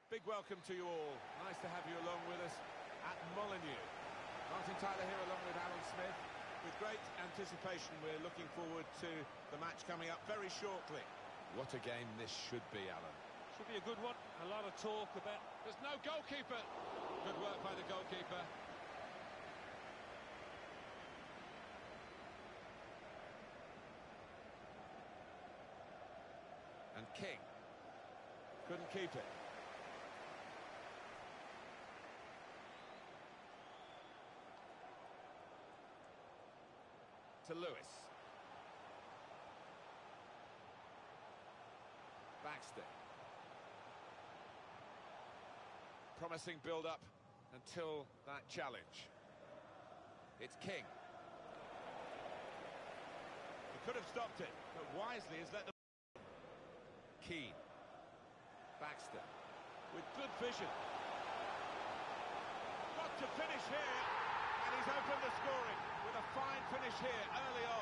Big welcome to you all. Nice to have you along with us at Molineux. Martin Tyler here along with Alan Smith. With great anticipation, we're looking forward to the match coming up very shortly. What a game this should be, Alan. Should be a good one. A lot of talk about... There's no goalkeeper. Good work by the goalkeeper. And King couldn't keep it. To Lewis. Baxter. Promising build-up until that challenge. It's King. He could have stopped it, but wisely has let the... Keane. Baxter. With good vision. Got to finish here, and he's opened the scoring with a fine finish here early on.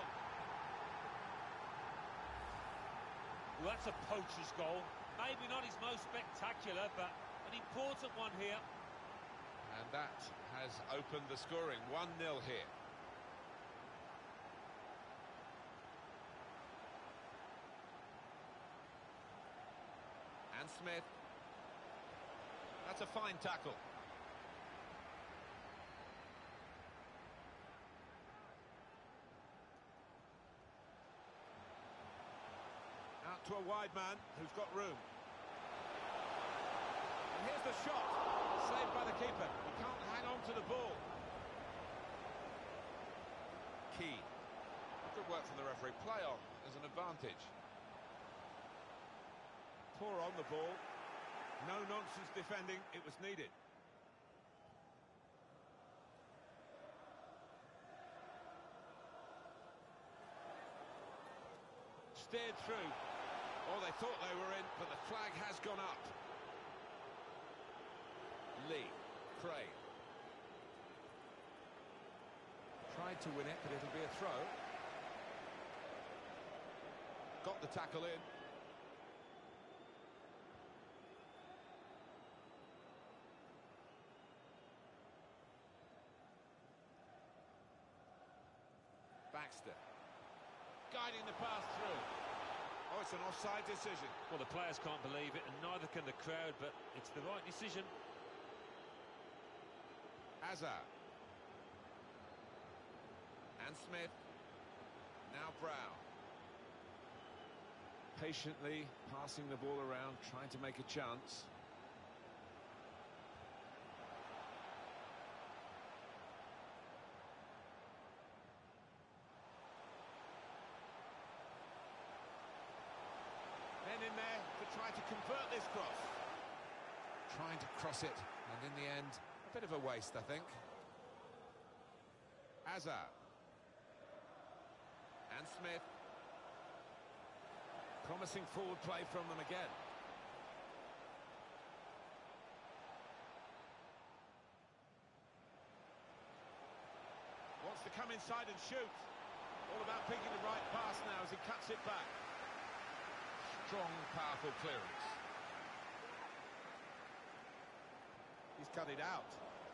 Well, that's a poacher's goal. Maybe not his most spectacular, but an important one here. And that has opened the scoring. 1-0 here. And Smith. That's a fine tackle. Out to a wide man who's got room. And here's the shot. Saved by the keeper. He can't hang on to the ball. Key. Good work from the referee. Play on as an advantage. Poor on the ball. No nonsense defending. It was needed. Steered through. Oh, they thought they were in, but the flag has gone up. Lee, Craig. Tried to win it, but it'll be a throw. Got the tackle in. Baxter. Guiding the pass through. Oh, it's an offside decision. Well, the players can't believe it, and neither can the crowd, but it's the right decision. Azar. And Smith. Now Brown. Patiently passing the ball around, trying to make a chance. Men in there to try to convert this cross. Trying to cross it, and in the end, a bit of a waste, I think. Azar. And Smith. Promising forward play from them again. Wants to come inside and shoot. All about picking the right pass now as he cuts it back. Strong, powerful clearance. He's cut it out.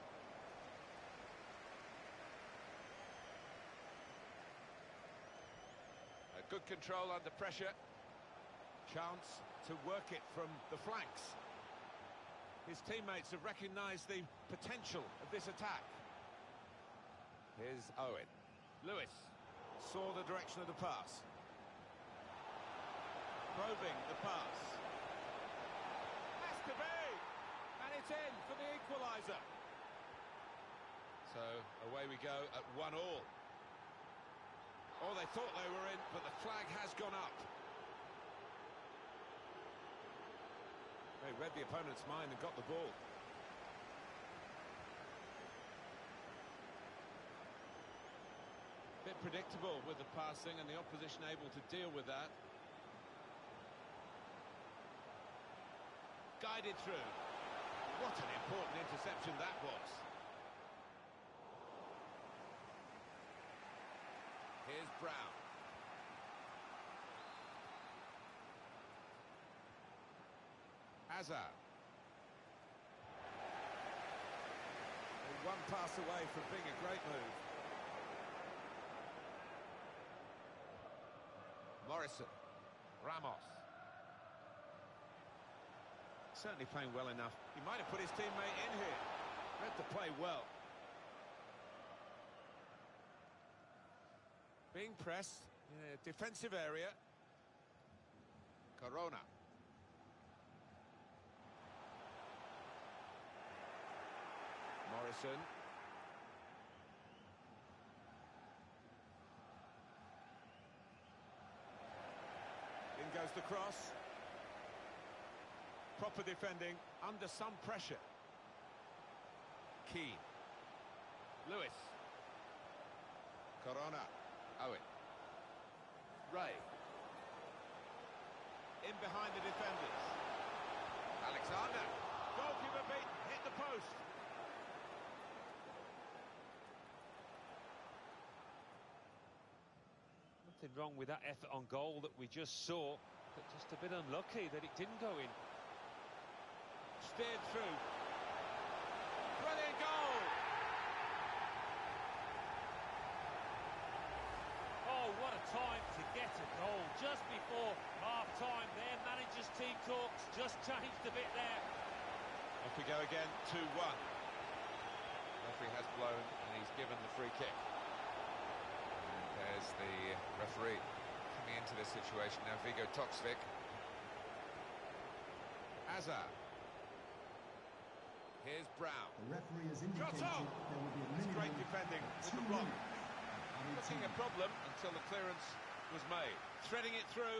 A good control under pressure. Chance to work it from the flanks. His teammates have recognised the potential of this attack. Here's Owen. Lewis saw the direction of the pass. Probing the pass. Has to be! And it's in for the equaliser. So, away we go at 1-1. Oh, they thought they were in, but the flag has gone up. They read the opponent's mind and got the ball. Bit predictable with the passing and the opposition able to deal with that. Guided through. What an important interception that was. Here's Brown. Azar. one pass away from being a great move. Morrison, Ramos. Certainly playing well enough. He might have put his teammate in here. Read the play well. Being pressed in a defensive area. Corona. Morrison. In goes the cross. Proper defending under some pressure. Keane. Lewis. Corona. Owen. Ray. In behind the defenders. Alexander. Goalkeeper beat. Hit the post. Nothing wrong with that effort on goal that we just saw, but just a bit unlucky that it didn't go in. Steered through. Brilliant goal! Oh, what a time to get a goal. Just before half-time, their manager's team talks just changed a bit there. Off we go again, 2-1. Referee has blown and he's given the free kick. And there's the referee coming into this situation now, Viggo Toksvik. Hazard. Here's Brown. The referee has indicated there will be a minimum great defending with the block. Looking a problem until the clearance was made. Threading it through.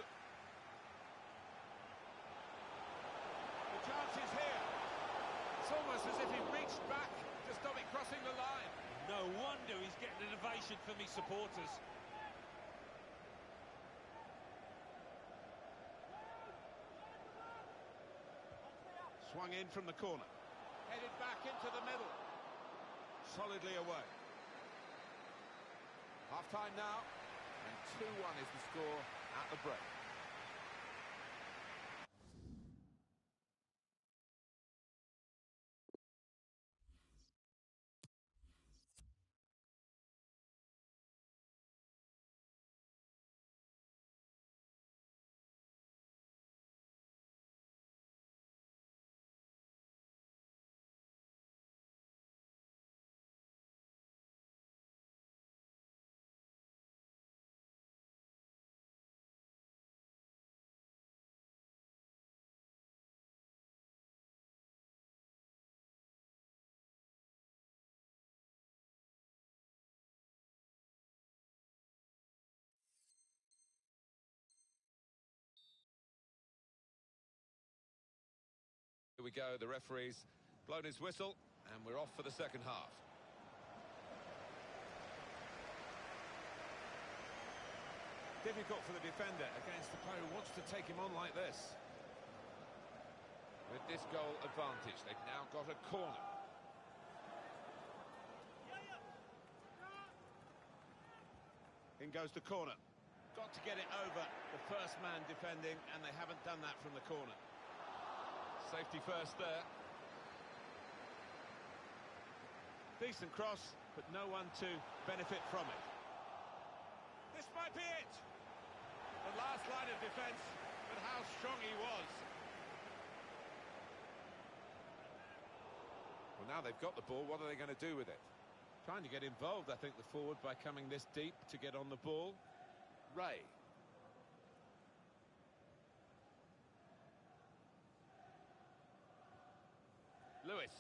The chance is here. It's almost as if he reached back to stop it crossing the line. No wonder he's getting an ovation from his supporters. Swung in from the corner. Headed back into the middle. Solidly away. Half-time now, and 2-1 is the score at the break. Here we go, the referee's blown his whistle, and we're off for the second half. Difficult for the defender against the player who wants to take him on like this. With this goal advantage, they've now got a corner. In goes the corner. Got to get it over the first man defending, and they haven't done that from the corner. Safety first there. Decent cross, but no one to benefit from it. This might be it! The last line of defence, but how strong he was. Well, now they've got the ball, what are they going to do with it? Trying to get involved, I think, the forward by coming this deep to get on the ball. Ray. Lewis.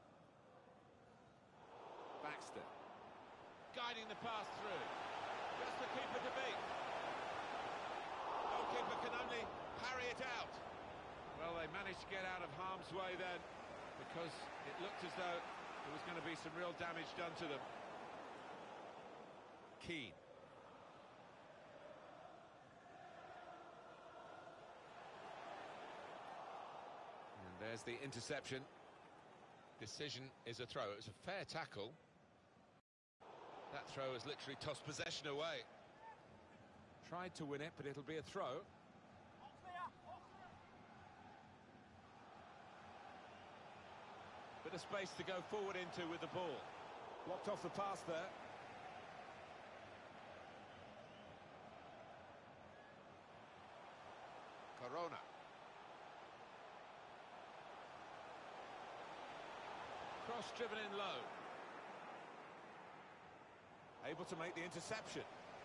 Baxter. Guiding the pass through. Just the keeper to beat. Goalkeeper can only parry it out. Well, they managed to get out of harm's way then, because it looked as though there was going to be some real damage done to them. Keane. And there's the interception. Decision is a throw. It was a fair tackle. That throw has literally tossed possession away. Tried to win it, but it'll be a throw. Bit of space to go forward into with the ball. Blocked off the pass there. Corona. Cross driven in low. Able to make the interception.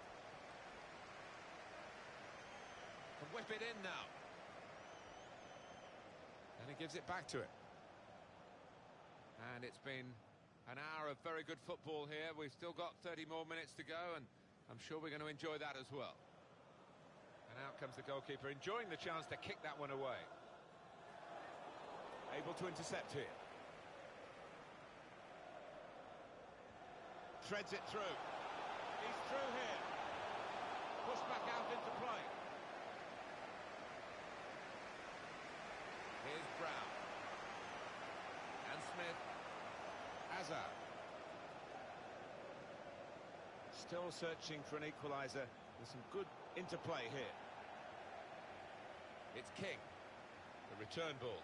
Can whip it in now. And he gives it back to it. And it's been an hour of very good football here. We've still got 30 more minutes to go, and I'm sure we're going to enjoy that as well. And out comes the goalkeeper, enjoying the chance to kick that one away. Able to intercept here. Threads it through. He's through here. Pushed back out into play. Here's Brown. And Smith. Hazard. Still searching for an equaliser. There's some good interplay here. It's King. The return ball.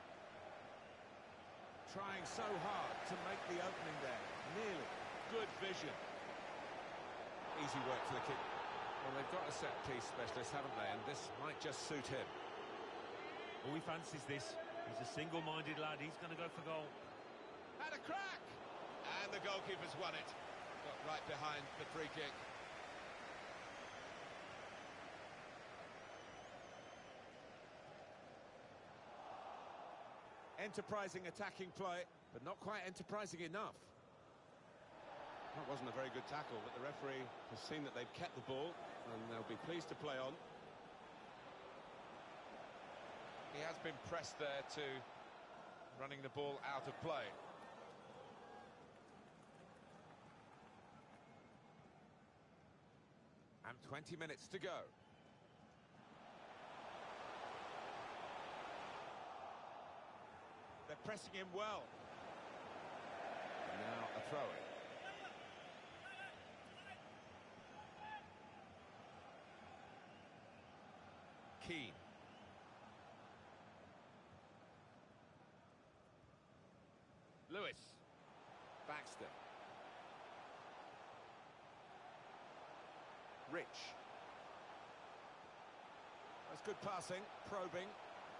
Trying so hard to make the opening there. Nearly. Good vision. Easy work for the kick. Well, they've got a set-piece specialist, haven't they? And this might just suit him. Oh, he fancies this. He's a single-minded lad. He's going to go for goal. Had a crack! And the goalkeeper's won it. Got right behind the free kick. Enterprising attacking play, but not quite enterprising enough. That wasn't a very good tackle, but the referee has seen that they've kept the ball, and they'll be pleased to play on. He has been pressed there to running the ball out of play. And 20 minutes to go. They're pressing him well. And now a throw-in. Keane. Lewis. Baxter. Rich. That's good passing, probing.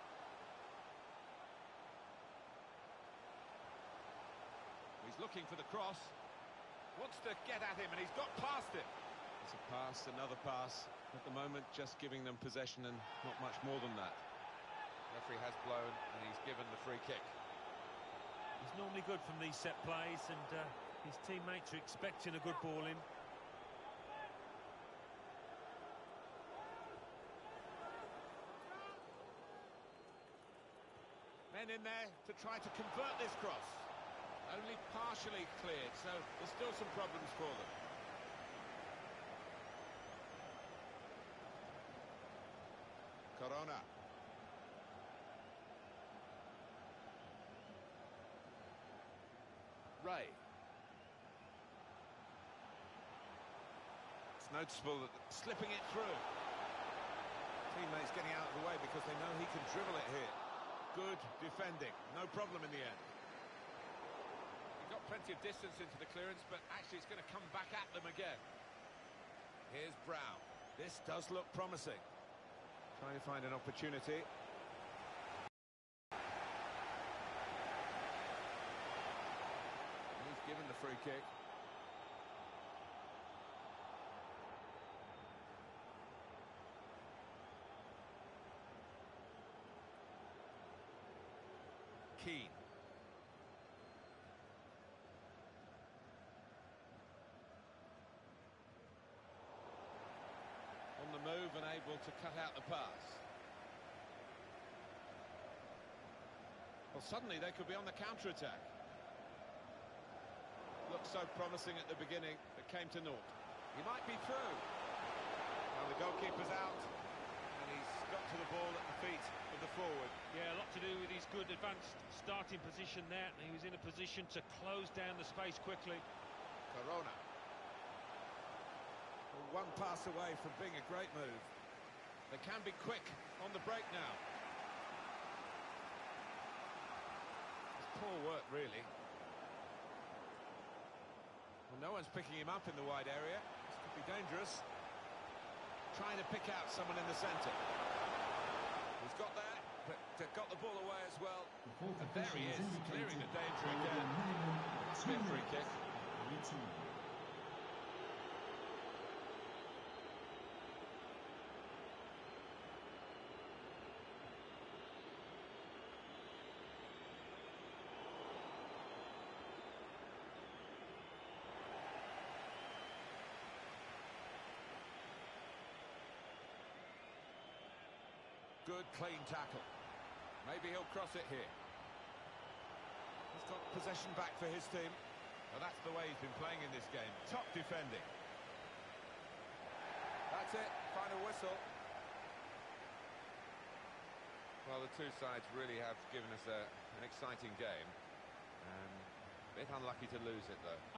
He's looking for the cross. Wants to get at him, and he's got past it. It's a pass, another pass. At the moment, just giving them possession and not much more than that. The referee has blown, and he's given the free kick. He's normally good from these set plays, and his teammates are expecting a good ball in. Men in there to try to convert this cross. Only partially cleared, so there's still some problems for them. Corona. Ray. It's noticeable that slipping it through. Teammates getting out of the way because they know he can dribble it here. Good defending, no problem in the end. He got plenty of distance into the clearance, but actually it's going to come back at them again. Here's Brown. This does look promising. Trying to find an opportunity. He's given the free kick. Keane. On the move and able to cut out the pass. Well, suddenly they could be on the counter-attack. Looked so promising at the beginning, but came to naught. He might be through. Now the goalkeeper's out, and he's got to the ball at the feet of the forward. Yeah, a lot to do with his good advanced starting position there. He was in a position to close down the space quickly. Corona. One pass away from being a great move. They can be quick on the break now. It's Poor work, really. Well, no one's picking him up in the wide area. This could be dangerous. Trying to pick out someone in the centre. He's got there, but got the ball away as well. And there he is, clearing the danger again. Must be a free kick. Good, clean tackle. Maybe he'll cross it here. He's got possession back for his team. Well, that's the way he's been playing in this game. Top defending. That's it. Final whistle. Well, the two sides really have given us an exciting game. A bit unlucky to lose it, though.